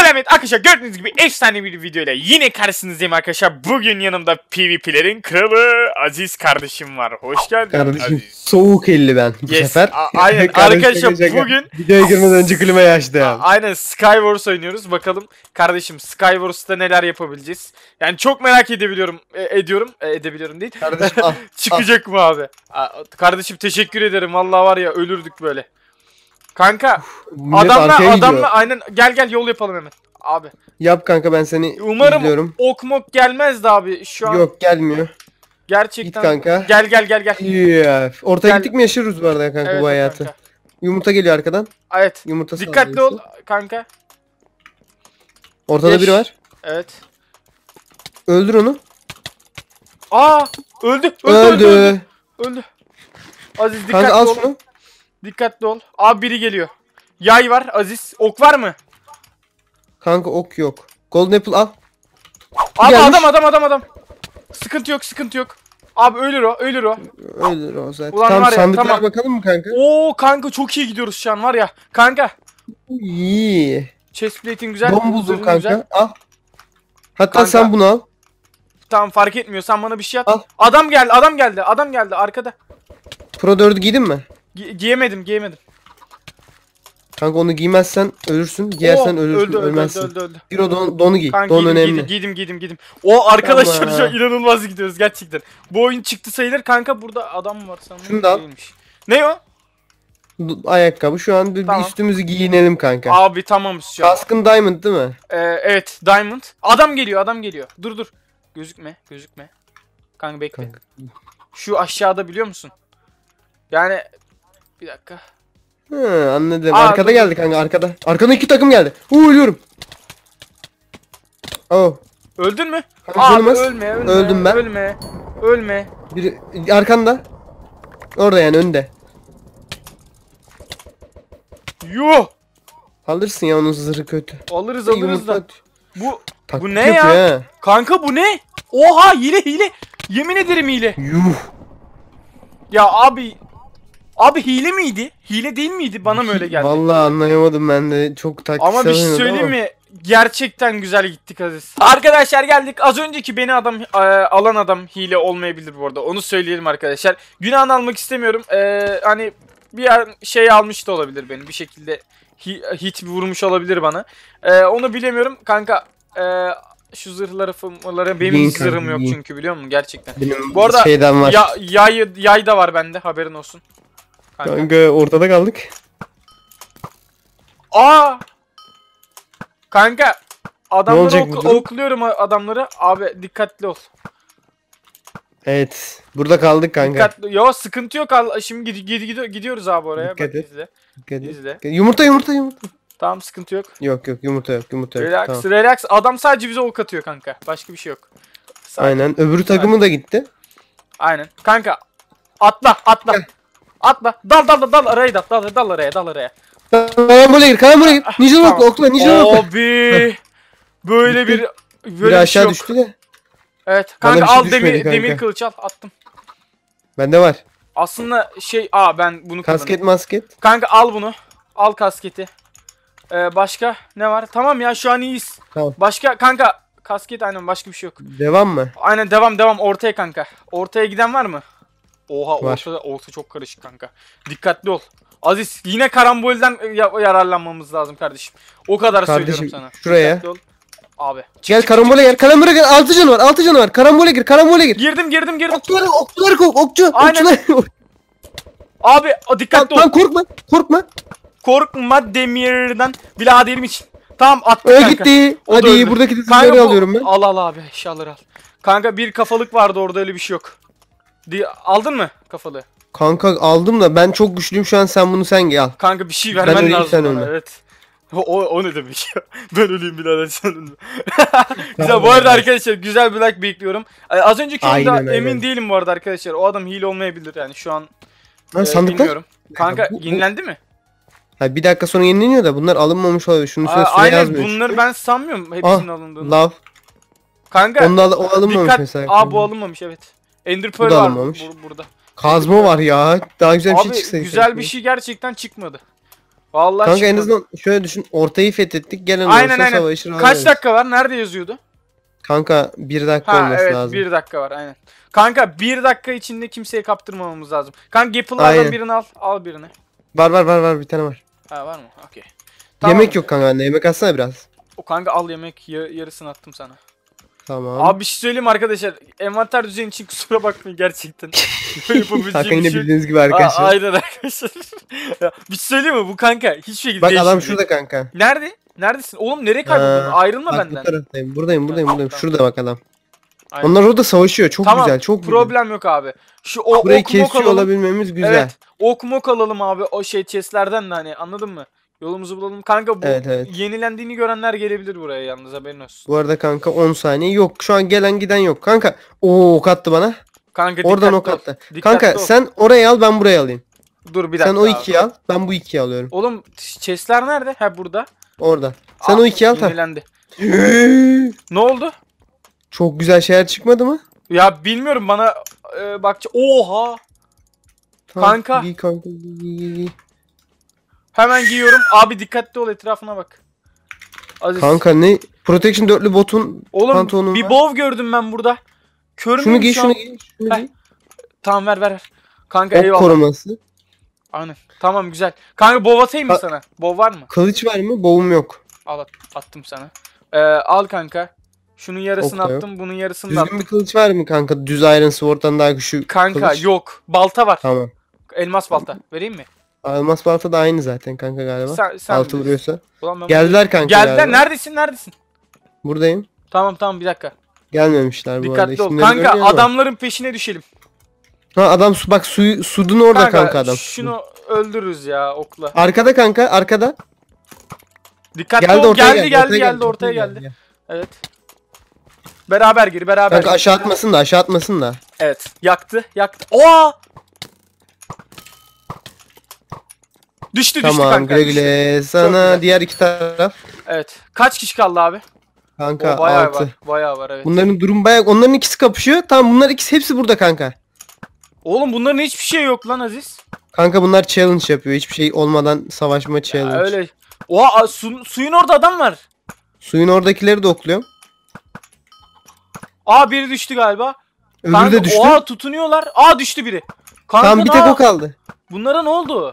Selamet arkadaşlar, gördüğünüz gibi efsane bir videoyla yine karşınızdayım arkadaşlar. Bugün yanımda PvP'lerin kralı Aziz kardeşim var. Hoş geldin kardeşim. Aziz. Soğuk elli ben bu sefer. Aynen arkadaşlar, bugün videoya girmeden önce klima açtı ya. Aynen Skywars oynuyoruz. Bakalım kardeşim Skywars'ta neler yapabileceğiz. Yani çok merak edebiliyorum. Edebiliyorum değil. Kardeşim al. Çıkacak mı abi? Kardeşim teşekkür ederim. Vallahi var ya, ölürdük böyle. Kanka adamla aynen gel yol yapalım hemen abi. Yap kanka, ben seni Umarım izliyorum. ok mok gelmezdi abi şu an. Yok, gelmiyor. Gerçekten. Git kanka. Gel. Yeah. Ortaya Gel. gittik mi yaşarız bu arada kanka, Evet, bu hayatı. kanka. Yumurta geliyor arkadan. Evet. Yumurta Dikkatli ol kanka. Ortada biri var. Evet. Öldür onu. Öldü. Aziz dikkatli Kanka al ol. şunu. Dikkatli ol. Abi biri geliyor. Yay var Aziz. Ok var mı? Kanka ok yok. Golden apple al. Abi gelmiş. adam. Sıkıntı yok. Abi ölür o. Öldür o zaten. Ulan Tamam, var ya, sandıklara tamam. bakalım mı kanka? Oo kanka, çok iyi gidiyoruz şu an var ya. Kanka. İyi. Chestplate'in güzel. Bomba buldum zırhın kanka. güzel. Al. Hatta Kanka. sen bunu al. Tamam, fark etmiyor. Sen bana bir şey at. Al. Adam geldi arkada. Pro 4'ü giydin mi? Giyemedim. Kanka onu giymezsen ölürsün. Giyersen ölürsün, ölmezsin. Öldü. Bir o donu giy. Kanka Don önemli. giydim. O arkadaşlar Tamam. şu an inanılmaz gidiyoruz gerçekten. Bu oyun çıktı sayılır kanka, burada adam var sanırım. Şunu da al. Değilmiş. Ne o? Ayakkabı. Şu an bir Tamam. üstümüzü giyinelim kanka. Abi tamam şu an. Kaskın diamond değil mi? Evet, Diamond. Adam geliyor. Dur. Gözükme. Kanka bekle. Kanka. Şu aşağıda, biliyor musun? Yani bir dakika. Hı, anladım. Aa, Arkada dur. geldi kanka, arkada. Arkadan iki takım geldi. Ölüyorum. Oh. Öldün mü? Kanka, Abi canım az. ölme. Öldüm ben. Ölme. Biri arkanda. Orada yani, önde. Yuh! Alırsın ya, onun zırhı kötü. Alırız Yumurta da. Bu taktik ne yapıyor ya? ha. Kanka bu ne? Oha, hile. Yemin ederim hile. Yuh. Ya abi hile miydi? Hile değil miydi? Bana mı öyle geldi? Vallahi anlayamadım ben de. Çok taktiksel Ama bir şey oynadı söyleyeyim ama. mi? Gerçekten güzel gittik Aziz. Arkadaşlar geldik. Az önceki beni alan adam hile olmayabilir bu arada. Onu söyleyelim arkadaşlar. Günahını almak istemiyorum. Hani bir şey almış da olabilir beni. Bir şekilde hit vurmuş olabilir bana. Onu bilemiyorum. Kanka şu zırhları benim Yiyin zırhım kanka, yok yiyin. çünkü, biliyor musun gerçekten. Benim Bu arada şeyden var. yay da var bende, haberin olsun. Kanka ortada kaldık. Kanka adamları olacak bu durum? okluyorum adamları. Abi dikkatli ol. Evet. Burada kaldık kanka. Dikkatli. Yo, sıkıntı yok. Şimdi gidiyoruz abi oraya. Dikkat Bak, et. izle. Dikkat et. İzle. Yumurta. Tamam, sıkıntı yok. Yok yumurta yok. Relax, Tamam. relax. Adam sadece bize ok atıyor kanka. Başka bir şey yok. Sadece. Aynen. Öbürü takımı da gitti. Aynen. Kanka atla. Dal araya dal araya. Karambole gir. Ninja Tamam. okla. Abi böyle bir Biri aşağı şey yok. düştü de. Evet Bana kanka, bir şey al düşmedi kanka. demir kılıç al, attım. Bende var. Aslında ben bunu Kasket kullanırım. masket. Kanka al bunu. Al kasketi. Başka ne var? Tamam ya, şu an iyiyiz. Tamam. Başka kanka, kasket, aynen, başka bir şey yok. Devam mı? Aynen, devam ortaya kanka. Ortaya giden var mı? Oha, Var. orta çok karışık kanka. Dikkatli ol. Aziz, yine karambolden yararlanmamız lazım kardeşim. O kadar Kardeşim, söylüyorum sana. şuraya. Dikkatli ol. Abi. Gel karambole gel. 6 canı var. Karambole gir. Girdim. Okçuları kov. Aynen. Okçular. Abi dikkatli ol. Tamam, korkma. Korkma demirden biraderim için. Tamam, attım Öyle kanka. gitti. O da Hadi öldü. buradaki Kanka, dizleri alıyorum ben. Al abi, eşyaları al. Kanka bir kafalık vardı orada, öyle bir şey yok. Aldın mı kafalığı? Kanka aldım da ben çok güçlüyüm şu an, sen al. Kanka bir şey Ben vermen öleyim, lazım sen bana, ölme. evet. O ne demek ya? Ben öleyim birader, sen ölme. Güzel, Tamam, bu arada evet. arkadaşlar güzel bir like bekliyorum. Az önceki oyunda Aynen öyle. emin değilim bu arada arkadaşlar. O adam hile olmayabilir yani şu an. Ha, sandıklar. Bilmiyorum. Kanka Bu- yenilendi mi? Ha, bir dakika sonra yenileniyor da bunlar alınmamış olabilir. Şunun üstüne süre Aynen, yazmıyor. bunları ben sanmıyorum hepsinin alındığını. Love. Kanka O alınmamış dikkat. mesela. Bu alınmamış, evet. Ender Pearl da var alınmamış. burada. Kazma var ya. Daha güzel bir şey Abi çıksaydı. güzel bir şey gerçekten çıkmadı. Vallahi Kanka en çıkmadı. azından şöyle düşün. Ortayı fethettik. Gelen Aynen olursa aynen. savaşır. Kaç hallederiz. dakika var? Nerede yazıyordu? Kanka 1 dakika Ha olması evet, lazım. 1 dakika var aynen. Kanka 1 dakika içinde kimseye kaptırmamamız lazım. Kanka Gapple'lardan Aynen. birini al. Al birini. Var bir tane var. Ha var mı? Okey. Yemek yok kanka bende. Yemek atsana biraz. O kanka al yemek, yarısını attım sana. Tamam. Abi bir şey söyleyeyim arkadaşlar. Envanter düzeni için kusura bakmayın gerçekten. Yapabileceğim Kanka bir yine şey yok. bildiğiniz gibi arkadaşlar. Aynen arkadaşlar. Ya, bir şey söyleyeyim mi? Bu kanka hiçbir şekilde Bak adam değişmeyecek. şurada kanka. Nerede? Neredesin? Oğlum nereye kayboldun? Ha, Ayrılma Bak benden. bu taraftayım. Buradayım. Tamam. Şurada bak adam. Aynen. Onlar orada savaşıyor. Çok Tamam, güzel. Çok güzel. problem yok abi. Şu Burayı ok mok kesiyor alalım. olabilmemiz güzel. Evet. Ok mok alalım abi. O şey chestlerden de hani anladın mı? Yolumuzu bulalım. Kanka bu Evet. yenilendiğini görenler gelebilir buraya yalnız haberin olsun. Bu arada kanka 10 saniye yok. Şu an gelen giden yok. Kanka ok attı bana. Kanka Oradan ok dikkatli ol. attı. Dikkatli Kanka ol. sen orayı al ben burayı alayım. Dur bir dakika. Sen o abi. 2'yi al. Ben bu 2'yi alıyorum. Oğlum chestler nerede? Ha burada. Orada. Sen o 2'yi al tamam. Yenilendi. Ne oldu? Çok güzel şeyler çıkmadı mı? Ya bilmiyorum bana bak. Oha. Tamam, Kanka. giy kanka. Giy. Hemen giyiyorum. Abi dikkatli ol, etrafına bak. Aziz. Kanka ne? Protection 4'lü botun Oğlum pantolonun bir var. bow gördüm ben burada. Kör Şunu müyüm giy şu şunu an? giy. Şunu Heh. giy. Tamam ver. Kanka Ok eyvallah. koruması. Aynen. Tamam güzel. Kanka bow atayım mı Ha- sana? Bow var mı? Kılıç var mı? Boğum yok. Al attım sana. Al kanka. Şunun yarısını Ok da yok. attım. Bunun yarısını da Düzgün attım. bir kılıç var mı kanka? Düz Iron Sword'dan daha güçlü Kanka kılıç. yok. Balta var. Tamam. Elmas balta. Vereyim mi? Elmas balta da aynı zaten kanka galiba. Sen Altı bilirsin. vuruyorsa. Ulan ben Geldiler kanka Geldiler. galiba. Neredesin? Buradayım. Tamam bir dakika. Gelmemişler bu arada. Dikkatli ol. İsimleri Kanka görünüyor ama. adamların peşine düşelim. Ha adam bak sudun orada kanka adam. Şunu öldürürüz ya okla. Arkada kanka arkada. Dikkatli Geldi ol. ortaya Geldi ortaya geldi. Evet. Beraber gir beraber. Kanka gir. aşağı atmasın da. Evet. Yaktı. Oha! Düştü Tamam kanka. güle düştü. güle. Çok Sana güzel. diğer iki taraf. Evet. Kaç kişi kaldı abi? Kanka O bayağı 6. var. Bayağı var evet. Bunların durum bayağı. Onların ikisi kapışıyor. Tamam bunlar ikisi hepsi burada kanka. Oğlum bunların hiçbir şey yok lan Aziz. Kanka bunlar challenge yapıyor. Hiçbir şey olmadan savaşma Ya challenge. öyle. Oha suyun orada adam var. Suyun oradakileri de okluyorum. Biri düştü galiba. Öbürü Kanka, de düştü. Oha tutunuyorlar. Düştü biri. Kanka Tamam bir tek o kaldı. Bunlara ne oldu?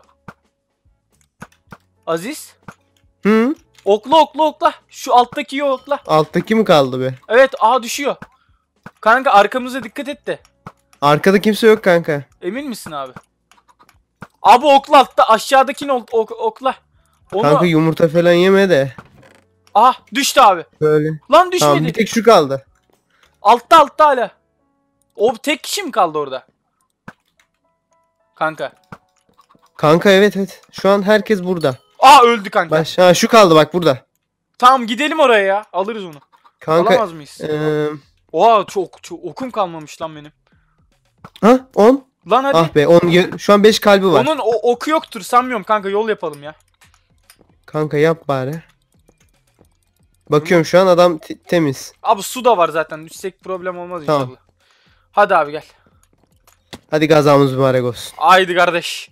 Aziz. Hı? Okla. Şu alttaki okla. Alttaki mi kaldı be? Evet düşüyor. Kanka arkamıza dikkat et de. Arkada kimse yok kanka. Emin misin abi? Abi okla altta aşağıdakini okla. Onu... Kanka yumurta falan yeme de. Düştü abi. Böyle. Lan düşmedi. Tamam bir tek şu kaldı. Altta hala. O tek kişi mi kaldı orada? Kanka. Kanka evet. Şu an herkes burada. Öldü kanka. Şu kaldı bak burada. Tamam gidelim oraya ya. Alırız onu. Kanka. Alamaz mıyız? Çok okum kalmamış lan benim. 10. Lan hadi. Ah be 10. Şu an 5 kalbi var. Onun oku yoktur sanmıyorum kanka, yol yapalım ya. Kanka yap bari. Bakıyorum şu an adam temiz. Abi su da var zaten, düşsek problem olmaz inşallah. Tamam. Hadi abi gel. Hadi gazamız mübarek olsun. Haydi kardeş.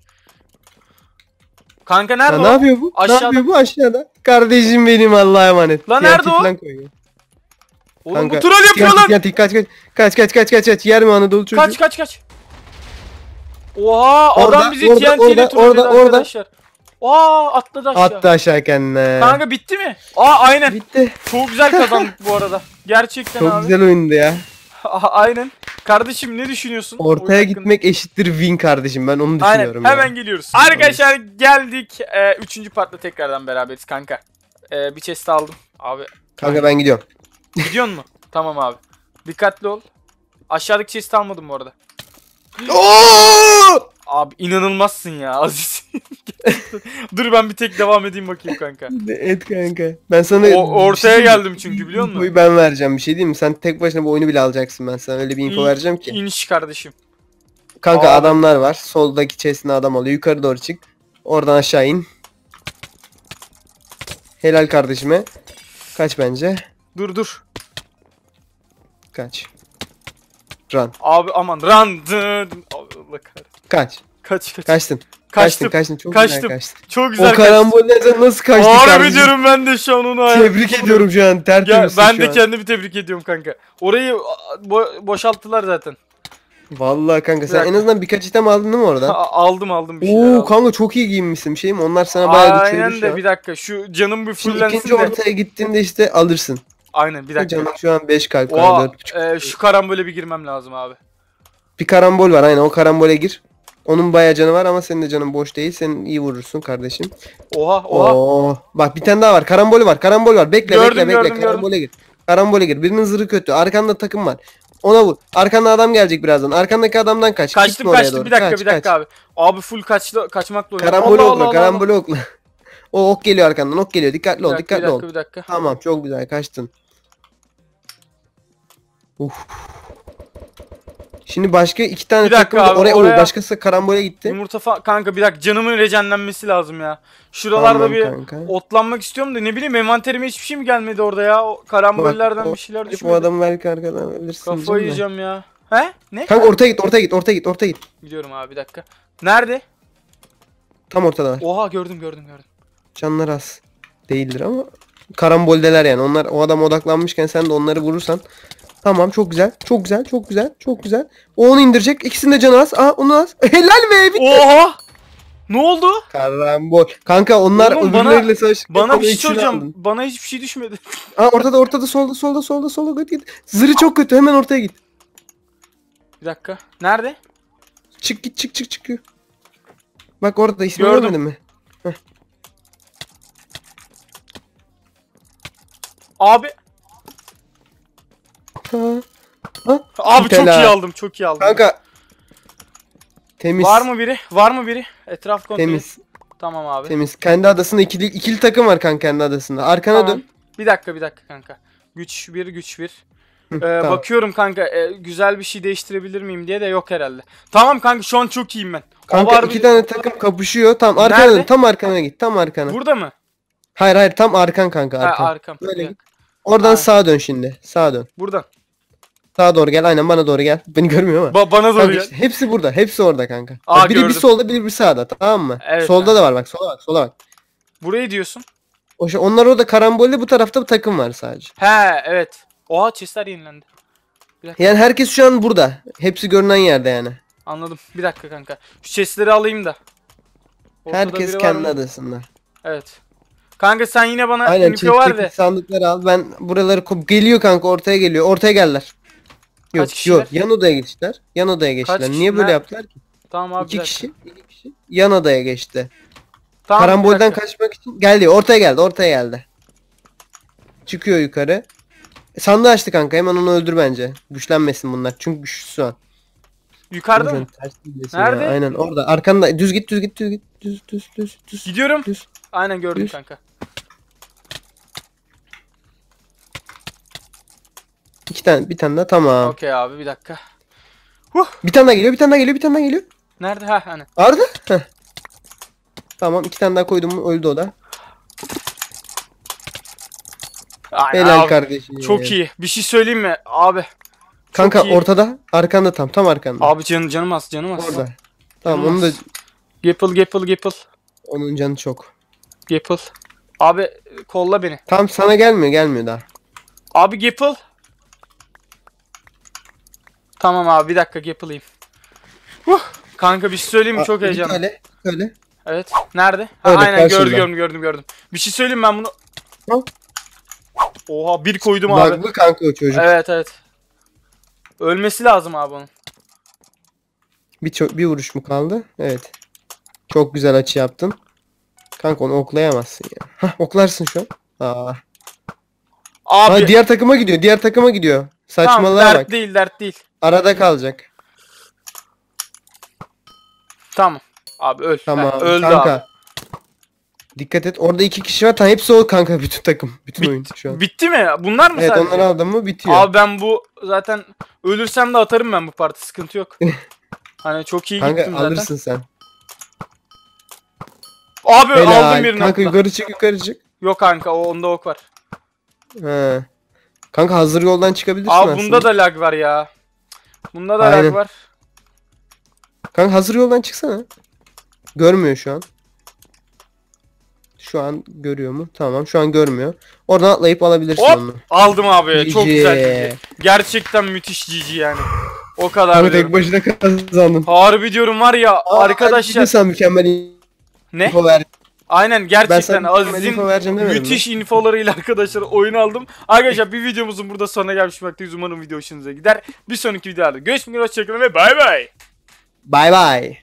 Kanka Ya nerede ne o? yapıyor bu? Aşağıda. Ne yapıyor bu aşağıda? Kardeşim benim Allah'a emanet. Lan TNT nerede o? falan koyuyor. Oğlum Kanka, bu troll yapıyor lan. Kaç. Yer mi Anadolu çocuğu? Kaç. Oha Orada, adam bizi orada, TNT ile trolledi orada. arkadaşlar. Atladı aşağı. Attı aşağı kendine. Kanka bitti mi? Aynen. Bitti. Çok güzel kazandık bu arada. Gerçekten Çok abi. güzel oyundu ya. Aynen. Kardeşim ne düşünüyorsun? Ortaya Oyun hakkında? gitmek eşittir win kardeşim. Ben onu düşünüyorum. Aynen. ya. Hemen geliyoruz. Arkadaşlar geldik. 3. partla tekrardan beraberiz kanka. Bir chest aldım. Abi. Kanka ben gidiyorum. Gidiyorsun mu? Tamam abi. Dikkatli ol. Aşağıdaki chest almadım bu arada. Oo! Abi inanılmazsın ya Aziz. Dur ben bir tek devam edeyim bakayım kanka. Et kanka. Ben sana Ortaya geldim çünkü biliyor musun? Infoyu ben vereceğim. Bir şey diyeyim mi? Sen tek başına bu oyunu bile alacaksın. Ben sana öyle bir info vereceğim ki. İniş kardeşim. Kanka Abi. adamlar var. Soldaki chest'ine adam alıyor. Yukarı doğru çık. Oradan aşağı in. Helal kardeşime. Kaç bence. Dur. Kaç. Run. Abi aman run. Allah kahretsin. Kaç. Kaç. Kaçtın. Kaçtım. Kaçtın. Çok Kaçtım. güzel kaçtın. Çok güzel O karambollerden nasıl kaçtın Harbi kardeşim? diyorum ben de şu an onu hayal. Tebrik ediyorum şu an. Ya, Tertemiz ben şu de an. kendimi tebrik ediyorum kanka. Orayı boşalttılar zaten. Vallahi kanka sen dakika. en azından birkaç item aldın değil mi oradan? Aldım bir şeyler Oo aldım. kanka çok iyi giyinmişsin bir şey mi? Onlar sana bayağı Aynen güçlüymüş de ya. bir dakika şu canım bir Şimdi fullensin ikinci de. ortaya gittiğinde işte alırsın. Aynen bir dakika. Canım şu an 5 kalp Oha, kaldı. 4,5. şu karambole bir girmem lazım abi. Bir karambol var aynen o karambole gir. Onun bayağı canı var ama senin de canın boş değil. Sen iyi vurursun kardeşim. Oha. Oo. Bak bir tane daha var. Karambol var. Karambol var. Bekle Gördüm, bekle. gördüm. Karambole gir. Karambole gir. Birinin zırhı kötü. Arkanda takım var. Ona vur. Arkanda adam gelecek birazdan. Arkandaki adamdan kaç. Kaçtım Gitme oraya doğru. bir dakika Kaç, bir dakika kaç. abi. Abi full kaçmakla oynuyorum. Karambole Allah, okla. Allah, Karambole okla. O ok geliyor arkandan. Ok geliyor. Dikkatli ol. Bir Dikkatli ol. bir dakika. Tamam çok güzel kaçtın. Uf. Şimdi başka iki tane Bir dakika takım da abi, oraya oraya- başkası karambole gitti. Yumurta falan kanka bir dakika canımın rejenlenmesi lazım ya. Şuralarda Tamam bir kanka. otlanmak istiyorum da ne bileyim envanterime hiçbir şey mi gelmedi orada ya? O karambollerden Bak, bir şeyler Bu düşmedi. adamı belki arkadan ölürsün. Kafayı diyeceğim de. yiyeceğim ya. He? Ne? Kanka ortaya git. Gidiyorum abi bir dakika. Nerede? Tam ortadalar. Oha gördüm. Canlar az. Değildir ama karamboldeler yani. Onlar o adam odaklanmışken sen de onları vurursan. Tamam çok güzel. Çok güzel. O onu indirecek. İkisinin de canı az. Aa onu az. Helal be. Oha! Ne oldu? Karambol. Kanka onlar Oğlum, öbürleriyle savaş. Bana bir şey İkisini soracağım. aldın. Bana hiçbir şey düşmedi. Aa ortada solda git. Zırhı çok kötü. Hemen ortaya git. Bir dakika. Nerede? Çık. Bak orada ismi Gördüm. görmedin mi? Abi. Ha. Abi çok Helal. iyi aldım. Çok iyi aldım. Kanka. Temiz. Var mı biri? Etraf kontrol. Temiz. Tamam abi. Temiz. Kendi adasında ikili takım var kanka kendi adasında. Arkana Tamam. dön. Bir dakika kanka. Güç 1. Tamam. Bakıyorum kanka güzel bir şey değiştirebilir miyim diye de yok herhalde. Tamam kanka şu an çok iyiyim ben. Kanka Var iki tane takım kapışıyor. Tam arkana Nerede? dön. Tam arkana git. Tam arkana. Burada mı? Hayır tam arkan kanka Ha, arkan. arkam. Böyle Bir git. dakika. Oradan Ha. sağa dön şimdi. Sağa dön. Buradan. Sağa doğru gel. Aynen bana doğru gel. Beni görmüyor ama. Bana doğru Kanka gel. işte hepsi burada. Hepsi orada kanka. Aa, Bak, biri bir gördüm. solda biri bir sağda. Tamam mı? Evet, Solda kanka. da var bak. Sola bak. Burayı diyorsun. Onlar orada karambolde bu tarafta bir takım var sadece. He evet. Oha chestler yenilendi. Yani herkes şu an burada. Hepsi görünen yerde yani. Anladım. Bir dakika kanka. Şu chestleri alayım da. Ortada Herkes biri var kendi mı? adasında. Evet. Kanka sen yine bana Aynen info ver de. sandıkları al. Ben buraları geliyor kanka ortaya geliyor. Ortaya geldiler. Yok kişiler? yan odaya geçtiler. Yan odaya geçtiler. kişi? Niye böyle Nerede? yaptılar ki? Tamam abi bir İki dakika. kişi yan odaya geçti. Tamam, bir Karambolden dakika. kaçmak için geldi. Ortaya geldi. Çıkıyor yukarı. Sandığı açtı kanka. Hemen onu öldür bence. Güçlenmesin bunlar. Çünkü güçlü şu an. Yukarıda Sen mı? ters gidiyorsun Nerede? ya. Aynen orada. Arkanda. Düz git. Düz. Gidiyorum. Düz. Aynen gördüm Düz. kanka. Bir tane daha tamam. Okey abi bir dakika. Bir tane daha geliyor. Nerede? Ha hani. Arda. Heh. Tamam 2 tane daha koydum mu öldü o da. Aynen Helal abi. kardeşim. Çok iyi. Bir şey söyleyeyim mi? Abi. Kanka iyi. ortada. Arkanda tam arkanda. Abi canım az. Orada. Tamam Canım onu da az. Gapple. onun canı çok. Gapple. Abi kolla beni. Tam sana gelmiyor daha. Abi Gapple. Tamam abi bir dakika Gapple'ıyım. Kanka bir şey söyleyeyim mi? Çok Git heyecanlı. öyle. Evet. Nerede? Ha, Öyle, aynen karşında. gördüm. Bir şey söyleyeyim ben bunu. Al. Oha bir koydum abi. Bug'lı kanka o çocuk. Evet. Ölmesi lazım abi onun. Bir vuruş mu kaldı? Evet. Çok güzel açı yaptın. Kanka onu oklayamazsın ya. Hah oklarsın şu an. Aa. Abi. Ha, diğer takıma gidiyor. Tamam, Saçmalığa bak. dert değil. Arada kalacak. Tamam. Abi öl. Tamam. Öldü kanka. abi. Dikkat et. Orada 2 kişi var. Tamam hepsi o kanka bütün takım. Bütün oyun şu an. Bitti mi? Bunlar mı Evet sadece? onları aldın mı bitiyor. Abi ben bu zaten ölürsem de atarım ben bu parti. Sıkıntı yok. Hani çok iyi kanka gittim zaten. alırsın sen. Abi aldım Helal. birini. Kanka atla. yukarı çık. Yok kanka onda ok var. He. Kanka hazır yoldan çıkabilirsin Abi aslında. bunda da lag var ya. Bunda da Aynen. lag var. Kanka hazır yoldan çıksana. Görmüyor şu an. Şu an görüyor mu? Tamam, şu an görmüyor. Oradan atlayıp alabilirsin Hop! onu. Aldım abi. Çok GG. güzel GG. Gerçekten müthiş GG yani. O kadar Abi diyorum. tek başına kazandın. Harbi diyorum var ya arkadaşlar. Sen mükemmel Ne? info ver. Aynen Ben gerçekten sana mükemmel Aziz'in info vereceğim demedim mi? müthiş infolarıyla arkadaşlar oyun aldım. Arkadaşlar bir videomuzun burada sonuna gelmiş bulunmaktayız. Umarım video hoşunuza gider. Bir sonraki videolarda görüşmek üzere. Hoşçakalın ve bay bay. Bay bay.